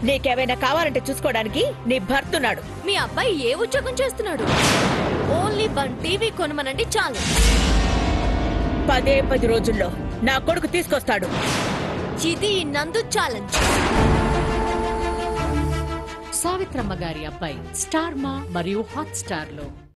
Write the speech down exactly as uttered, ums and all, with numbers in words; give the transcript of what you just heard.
నీకేమైనా కావాలంటే చూసుకోవడానికి నీ భర్తున్నాడు. మీ అబ్బాయి ఏ ఉద్యోగం చేస్తున్నాడు? ఓన్లీ వన్ టీవీ కొనమనండి చాలు. పదే పది రోజుల్లో నా కొడుకు తీసుకొస్తాడు. ఇది నందు ఛాలెంజ్. సావిత్రమ్మ గారి అబ్బాయి స్టార్ మా మరియు హాట్ స్టార్ లో